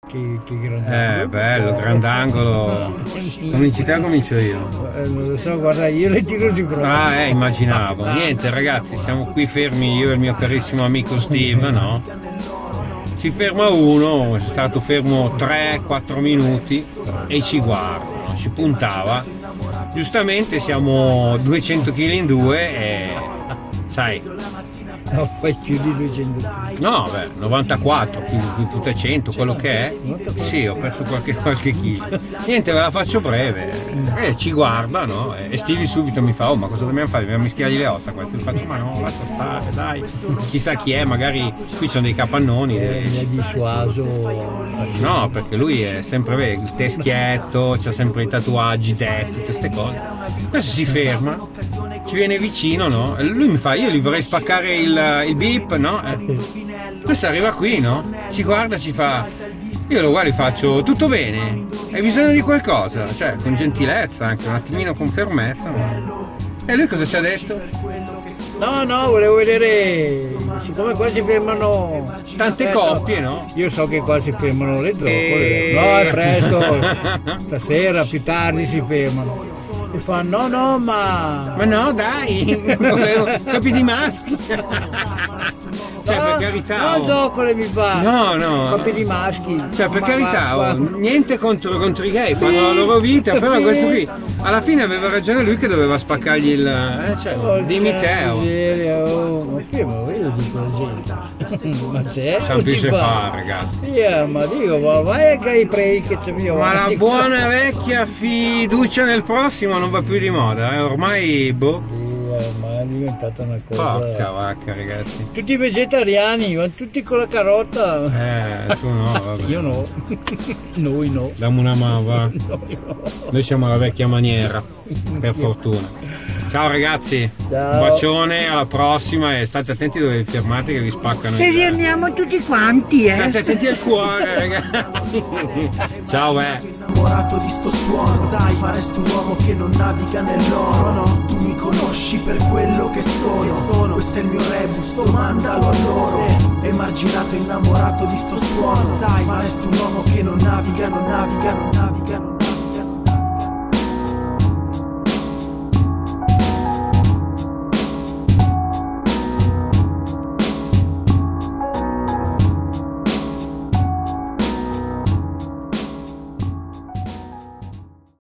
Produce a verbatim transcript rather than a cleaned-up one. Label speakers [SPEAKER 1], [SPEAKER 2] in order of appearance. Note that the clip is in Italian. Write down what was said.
[SPEAKER 1] Che, che grandangolo.
[SPEAKER 2] Eh, bello, grandangolo. Cominci te o comincio io?
[SPEAKER 1] Eh, non lo so, guarda, io le tiro di grosso.
[SPEAKER 2] Ah, eh, immaginavo. Niente ragazzi, siamo qui fermi, io e il mio carissimo amico Steve, no? Si ferma uno, è stato fermo tre quattro minuti e ci guarda, no? Ci puntava. Giustamente siamo duecento chili in due e sai.
[SPEAKER 1] No, poi più di duecento.
[SPEAKER 2] No, beh, novantaquattro più, più tutte cento, quello che è. Sì, ho perso qualche, qualche chilo. Niente, ve la faccio breve. E ci guarda, no? E Stevie subito mi fa, oh, ma cosa dobbiamo fare? Dobbiamo mischiargli le ossa questo. Io faccio, ma no, lascia stare, dai. Chissà chi è, magari qui sono dei capannoni. Dei...
[SPEAKER 1] Mi ha dissuaso.
[SPEAKER 2] No, perché lui è sempre, vedi, il teschietto, c'ha sempre i tatuaggi, detti, tutte queste cose. Questo si ferma, ci viene vicino, no? E lui mi fa, io gli vorrei spaccare il il beep, no? Eh. Questo arriva qui, no? Ci guarda, ci fa. Io lo guardo e faccio, tutto bene? Hai bisogno di qualcosa? Cioè, con gentilezza, anche un attimino con fermezza. No? E lui cosa ci ha detto?
[SPEAKER 1] No, no, volevo vedere. Siccome qua si fermano
[SPEAKER 2] tante
[SPEAKER 1] eh,
[SPEAKER 2] coppie, no?
[SPEAKER 1] Io so che qua si fermano le zoccole.
[SPEAKER 2] E...
[SPEAKER 1] No, è presto. Stasera, più tardi si fermano. E fa no no ma
[SPEAKER 2] ma no dai volevo capi di maschi cioè
[SPEAKER 1] no,
[SPEAKER 2] per carità
[SPEAKER 1] no zoccole mi fa
[SPEAKER 2] no no
[SPEAKER 1] capi di maschi
[SPEAKER 2] cioè per
[SPEAKER 1] ma
[SPEAKER 2] carità
[SPEAKER 1] va,
[SPEAKER 2] oh, niente contro, contro i gay fanno sì, la loro vita però sì. Questo qui alla fine aveva ragione lui che doveva spaccargli il eh, cioè, oh, dimmi te oh.
[SPEAKER 1] Oh, ma che ma io dico la gente ma c'è
[SPEAKER 2] semplice fa ragazzi
[SPEAKER 1] yeah, ma dico ma vai a i prei che c'è mio
[SPEAKER 2] ma la buona vecchia fiducia nel prossimo non va più di moda, eh? Ormai boh.
[SPEAKER 1] Sì, ormai è diventata una cosa.
[SPEAKER 2] Porca vacca ragazzi.
[SPEAKER 1] Tutti vegetariani, vanno tutti con la carota.
[SPEAKER 2] Eh, tu no, vabbè.
[SPEAKER 1] Io no. Noi no.
[SPEAKER 2] Dammi una mano, va.
[SPEAKER 1] Noi no.
[SPEAKER 2] Noi siamo alla vecchia maniera, per fortuna. Ciao ragazzi,
[SPEAKER 1] ciao.
[SPEAKER 2] Un bacione, alla prossima e state attenti dove vi fermate che vi spaccano.
[SPEAKER 1] E vi andiamo tutti quanti, eh.
[SPEAKER 2] State attenti al cuore ragazzi. Ciao eh.
[SPEAKER 3] Innamorato di sto suono, sai, ma resto un uomo che non naviga nell'oro, no? Tu mi conosci per quello che sono, sono. Questo è il mio rebus, domandalo a loro. Emarginato, innamorato di sto suono, sai, ma resto un uomo che non naviga, non naviga, non naviga, non naviga.